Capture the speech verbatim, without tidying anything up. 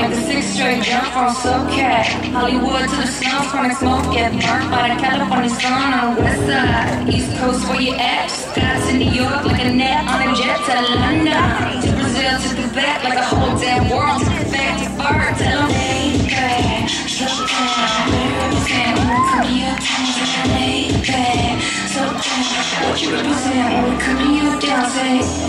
make the six straight jump from SoCal. Hollywood to the slums, chronic smoke, get burnt by the California sun on the west side. East Coast, where you at? Scots in New York, like a net on a jet to London. To Brazil, to Quebec, like a whole damn world. To Quebec, to Far, tell them, baby, so down. Represent, won't come to your town, baby, so down. What you represent, won't come to your down, say.